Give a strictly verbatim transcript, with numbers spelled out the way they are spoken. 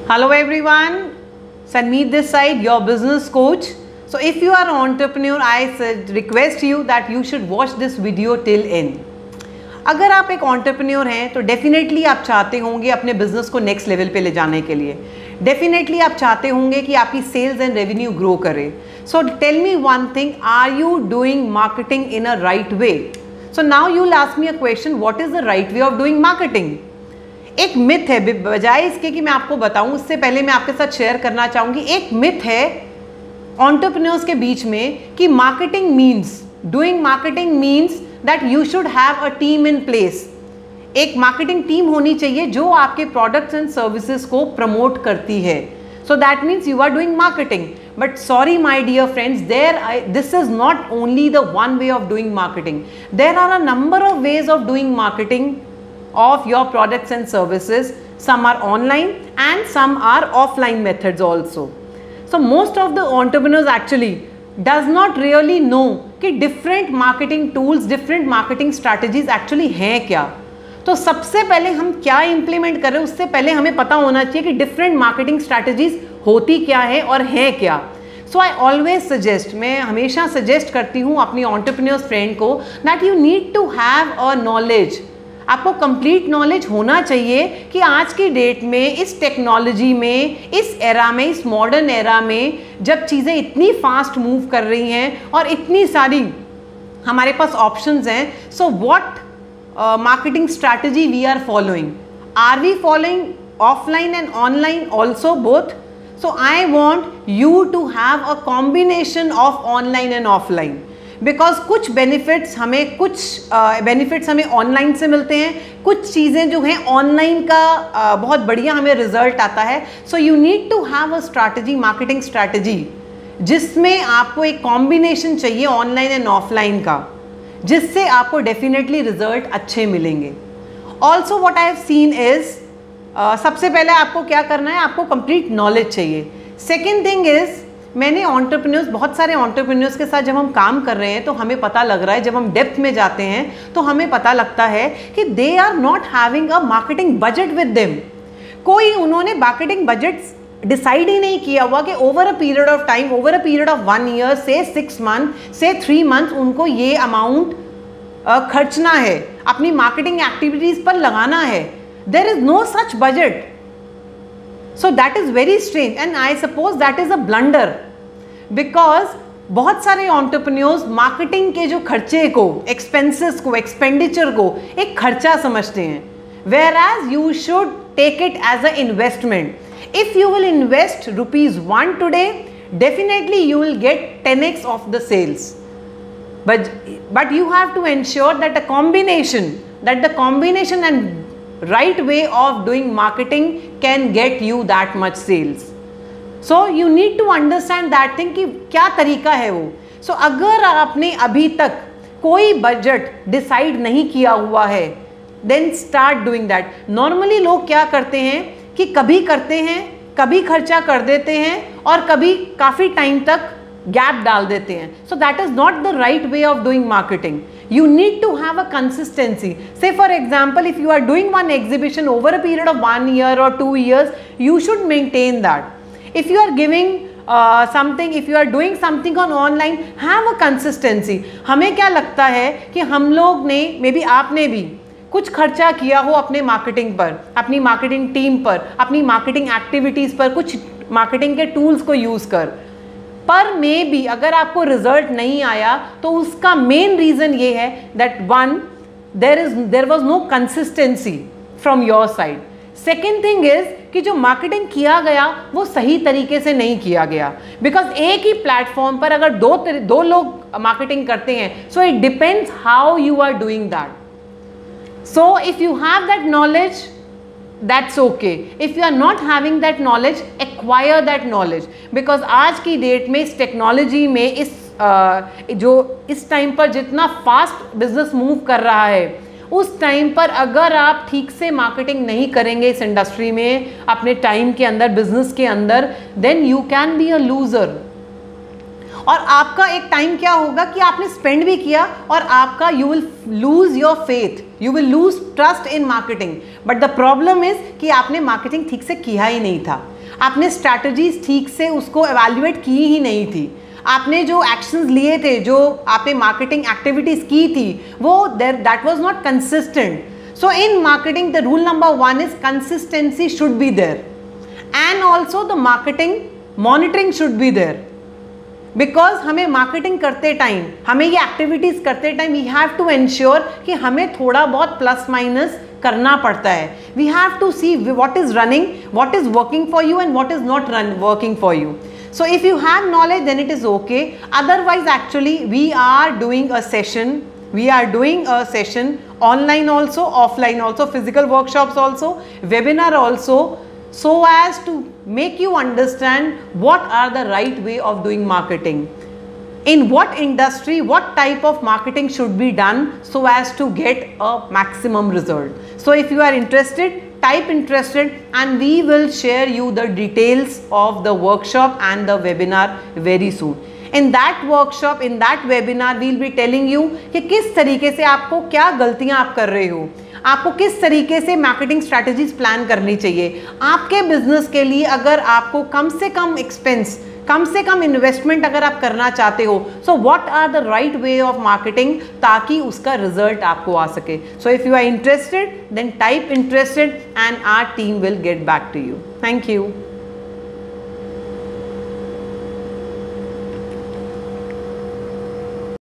Hello everyone, Sanmeet this side, your business coach. So if you are an entrepreneur, I request you that you should watch this video till end. अगर आप एक entrepreneur हैं तो definitely आप चाहते होंगे अपने business को next level पे ले जाने के लिए. Definitely आप चाहते होंगे कि आपकी sales and revenue grow करे. So tell me one thing, are you doing marketing in a right way? So now you'll ask me a question, what is the right way of doing marketing? एक myth है, बजाय इसके कि मैं आपको बताऊं उससे पहले मैं आपके साथ शेयर करना चाहूँगी. एक मिथ है एंटरप्रेन्योर्स के बीच में कि marketing means doing marketing means that you should have a team in place. एक मार्केटिंग टीम होनी चाहिए जो आपके प्रोडक्ट्स एंड सर्विसेज को प्रमोट करती है. So that means you are doing marketing. But sorry my dear friends, there this is not only the one way of doing marketing. There are a number of ways of doing marketing of your products and services. Some are online and some are offline methods also. So most of the entrepreneurs actually does not really know कि different marketing tools, different marketing strategies actually हैं क्या. तो सबसे पहले हम क्या implement करें उससे पहले हमें पता होना चाहिए कि different marketing strategies होती क्या है और हैं क्या. So I always suggest, मैं हमेशा suggest करती हूँ अपनी entrepreneurs friend को that you need to have a knowledge. आपको कंप्लीट नॉलेज होना चाहिए कि आज की डेट में इस टेक्नोलॉजी में, इस एरा में, इस मॉडर्न एरा में जब चीज़ें इतनी फास्ट मूव कर रही हैं और इतनी सारी हमारे पास ऑप्शंस हैं, so what marketing strategy we are following. Are we following offline and online also both? So I want you to have a combination of online and offline. Because कुछ बेनिफिट्स हमें कुछ बेनिफिट्स uh, हमें online से मिलते हैं, कुछ चीज़ें जो हैं ऑनलाइन का uh, बहुत बढ़िया हमें रिजल्ट आता है. So you need to have a strategy, marketing strategy जिसमें आपको एक कॉम्बिनेशन चाहिए ऑनलाइन एंड ऑफलाइन का, जिससे आपको डेफिनेटली रिजल्ट अच्छे मिलेंगे. Also what I have seen is, सबसे पहले आपको क्या करना है, आपको कंप्लीट नॉलेज चाहिए. सेकेंड थिंग इज, मैंने एंटरप्रेन्योर्स, बहुत सारे एंटरप्रेन्योर्स के साथ जब हम काम कर रहे हैं तो हमें पता लग रहा है, जब हम डेप्थ में जाते हैं तो हमें पता लगता है कि they are not having a marketing budget with them. कोई उन्होंने मार्केटिंग बजट डिसाइड ही नहीं किया हुआ कि over a period of time, over a period of one year से सिक्स मंथ से थ्री मंथ उनको ये अमाउंट खर्चना है, अपनी मार्केटिंग एक्टिविटीज़ पर लगाना है. There is no such budget. So that is very strange and I suppose that is a blunder because बहुत सारे entrepreneurs मार्केटिंग के जो खर्चे को, एक्सपेंसेस को, एक्सपेंडिचर को एक खर्चा समझते हैं, whereas you should take it as a investment. If you will invest rupees one today, definitely you will get ten x of the sales. But but you have to ensure that a combination, that the combination and right way of doing marketing can get you that much sales. So you need to understand that thing कि क्या तरीका है वो. So अगर आपने अभी तक कोई बजट डिसाइड नहीं किया हुआ है, then start doing that. Normally लोग क्या करते हैं कि कभी करते हैं, कभी खर्चा कर देते हैं और कभी काफ़ी टाइम तक गैप डाल देते हैं. So that is not the right way of doing marketing. You need to have a consistency. Say for example, if you are doing one exhibition over a period of one year or two years, you should maintain that. If you are giving uh, something, if you are doing something on online, have a consistency. हमें क्या लगता है कि हम लोग ने, may be आपने भी कुछ खर्चा किया हो अपने मार्केटिंग पर, अपनी मार्केटिंग टीम पर, अपनी मार्केटिंग एक्टिविटीज़ पर, कुछ मार्केटिंग के टूल्स को यूज़ कर, पर मे बी अगर आपको रिजल्ट नहीं आया तो उसका मेन रीज़न ये है that one, there is there was no consistency from your side. Second thing is कि जो मार्केटिंग किया गया वो सही तरीके से नहीं किया गया. बिकॉज एक ही प्लेटफॉर्म पर अगर दो दो लोग मार्केटिंग करते हैं, so it depends how you are doing that. So if you have that knowledge, that's okay. If you are not having that knowledge, acquire that knowledge. because आज की डेट में इस टेक्नोलॉजी में, इस uh, जो इस टाइम पर जितना फास्ट बिजनेस मूव कर रहा है, उस टाइम पर अगर आप ठीक से मार्केटिंग नहीं करेंगे इस इंडस्ट्री में, अपने टाइम के अंदर, बिजनेस के अंदर, then you can be a loser. और आपका एक टाइम क्या होगा कि आपने स्पेंड भी किया और आपका you will lose your faith, you will lose trust in marketing. But the problem is कि आपने मार्केटिंग ठीक से किया ही नहीं था. आपने स्ट्रैटेजीज ठीक से उसको एवेल्युएट की ही नहीं थी, आपने जो एक्शंस लिए थे, जो आपने मार्केटिंग एक्टिविटीज की थी, वो that was not consistent. So in marketing the rule number one is consistency should be there and also the marketing monitoring should be there. Because हमें मार्केटिंग करते टाइम, हमें ये एक्टिविटीज करते time we have to ensure कि हमें थोड़ा बहुत plus minus करना पड़ता है. We have to see what is running, what is working for you and what is not run working for you. So if you have knowledge, then it is okay. Otherwise, actually we are doing a session, we are doing a session online also, offline also, physical workshops also, webinar also, so as to make you understand what are the right way of doing marketing, in what industry, what type of marketing should be done so as to get a maximum result. So if you are interested, type interested and we will share you the details of the workshop and the webinar very soon. In that workshop, in that webinar, we will be telling you कि किस तरीके से आपको क्या गलतियां आप कर रहे हो, आपको किस तरीके से मार्केटिंग स्ट्रैटेजीज प्लान करनी चाहिए आपके बिजनेस के लिए. अगर आपको कम से कम एक्सपेंस, कम से कम इन्वेस्टमेंट अगर आप करना चाहते हो, so what are the right way of marketing ताकि उसका रिजल्ट आपको आ सके. So if you are interested, then type interested and our team will get back to you. Thank you.